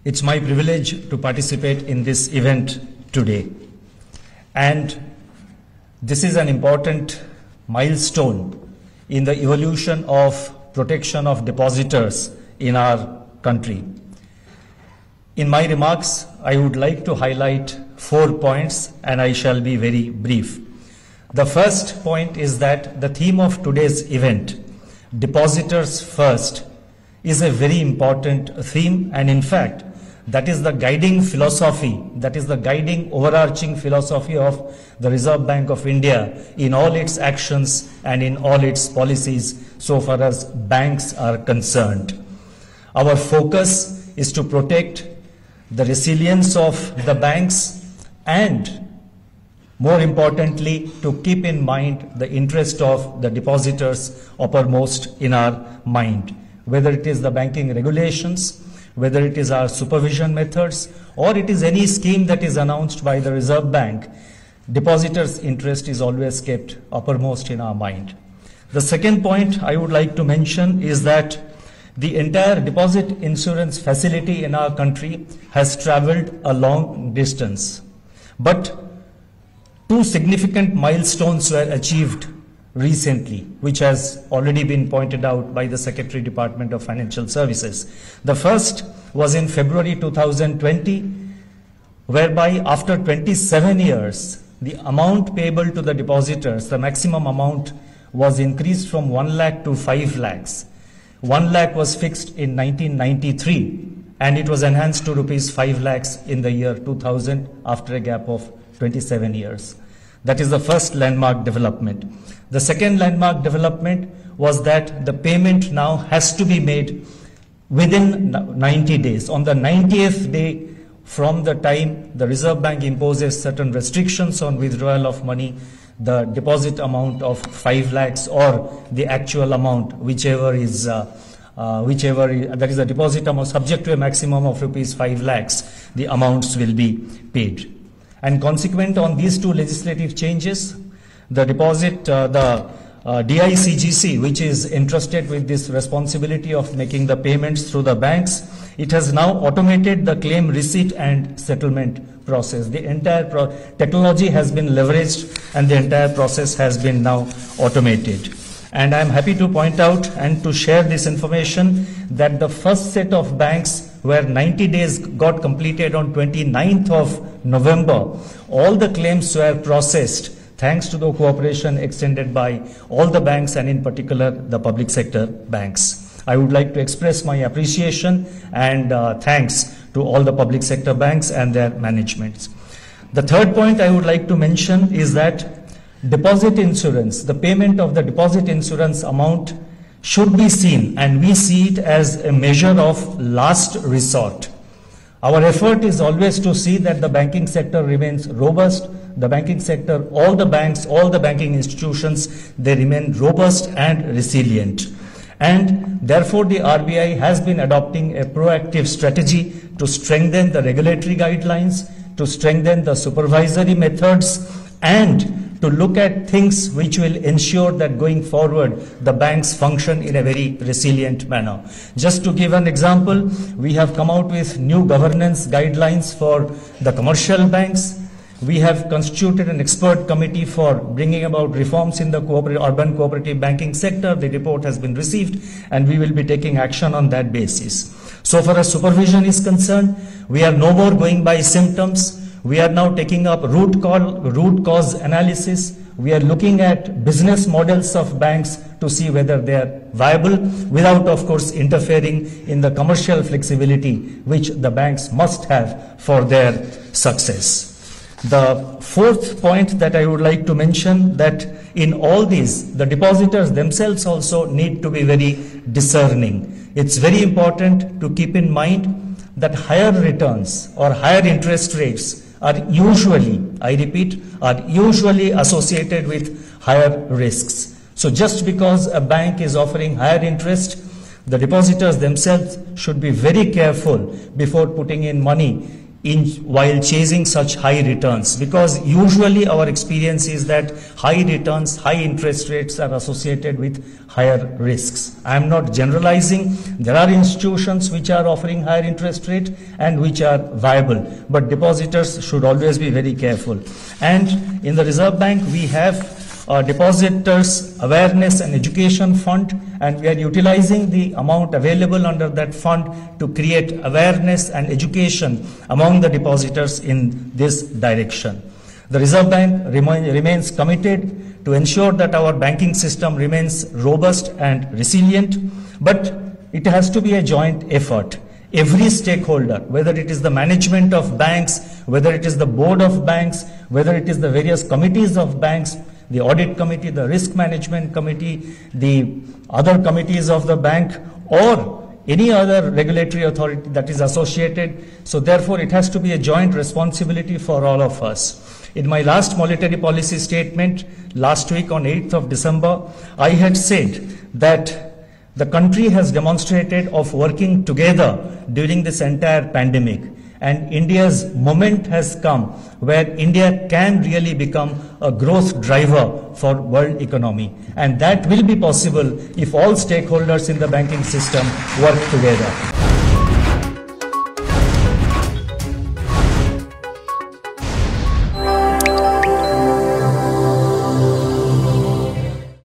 It's my privilege to participate in this event today. And this is an important milestone in the evolution of protection of depositors in our country. In my remarks, I would like to highlight 4 points, and I shall be very brief. The first point is that the theme of today's event, Depositors First, is a very important theme, and in fact, that is the guiding philosophy, that is the guiding overarching philosophy of the Reserve Bank of India in all its actions and in all its policies so far as banks are concerned. Our focus is to protect the resilience of the banks and, more importantly, to keep in mind the interest of the depositors uppermost in our mind, whether it is the banking regulations, whether it is our supervision methods, or it is any scheme that is announced by the Reserve Bank. Depositors' interest is always kept uppermost in our mind. The second point I would like to mention is that the entire deposit insurance facility in our country has traveled a long distance. But 2 significant milestones were achieved recently, which has already been pointed out by the Secretary Department of Financial Services. The first was in February 2020, whereby after 27 years, the amount payable to the depositors, the maximum amount, was increased from 1 lakh to 5 lakhs. 1 lakh was fixed in 1993, and it was enhanced to rupees 5 lakhs in the year 2000 after a gap of 27 years. That is the first landmark development. The second landmark development was that the payment now has to be made within 90 days. On the 90th day from the time the Reserve Bank imposes certain restrictions on withdrawal of money, the deposit amount of 5 lakhs or the actual amount, whichever is that is the deposit amount subject to a maximum of rupees 5 lakhs, the amounts will be paid. And consequent on these 2 legislative changes, the DICGC, which is entrusted with this responsibility of making the payments through the banks, it has now automated the claim receipt and settlement process. The entire technology has been leveraged and the entire process has been now automated. And I am happy to point out and to share this information that the first set of banks where 90 days got completed on 29th of November, all the claims were processed thanks to the cooperation extended by all the banks and in particular the public sector banks. I would like to express my appreciation and thanks to all the public sector banks and their managements. The third point I would like to mention is that deposit insurance, the payment of the deposit insurance amount should be seen, and we see it as a measure of last resort. Our effort is always to see that the banking sector remains robust. The banking sector, all the banks, all the banking institutions, they remain robust and resilient. And therefore, the RBI has been adopting a proactive strategy to strengthen the regulatory guidelines, to strengthen the supervisory methods, and to look at things which will ensure that going forward the banks function in a very resilient manner. Just to give an example, we have come out with new governance guidelines for the commercial banks. We have constituted an expert committee for bringing about reforms in the urban cooperative banking sector. The report has been received and we will be taking action on that basis. So far as supervision is concerned, we are no more going by symptoms. We are now taking up root cause analysis. We are looking at business models of banks to see whether they are viable without, of course, interfering in the commercial flexibility which the banks must have for their success. The fourth point that I would like to mention, that in all these, the depositors themselves also need to be very discerning. It's very important to keep in mind that higher returns or higher interest rates are usually, I repeat, are usually associated with higher risks. So just because a bank is offering higher interest, the depositors themselves should be very careful before putting in money while chasing such high returns, because usually our experience is that high returns, high interest rates are associated with higher risks. I am not generalizing. There are institutions which are offering higher interest rate and which are viable, but depositors should always be very careful. And in the Reserve Bank, we have Depositors Awareness and Education Fund, and we are utilizing the amount available under that fund to create awareness and education among the depositors in this direction. The Reserve Bank remains committed to ensure that our banking system remains robust and resilient, but it has to be a joint effort. Every stakeholder, whether it is the management of banks, whether it is the board of banks, whether it is the various committees of banks, the audit committee, the risk management committee, the other committees of the bank, or any other regulatory authority that is associated. So therefore, it has to be a joint responsibility for all of us. In my last monetary policy statement last week on 8th of December, I had said that the country has demonstrated of working together during this entire pandemic, and India's moment has come where India can really become a growth driver for world economy, and that will be possible if all stakeholders in the banking system work together.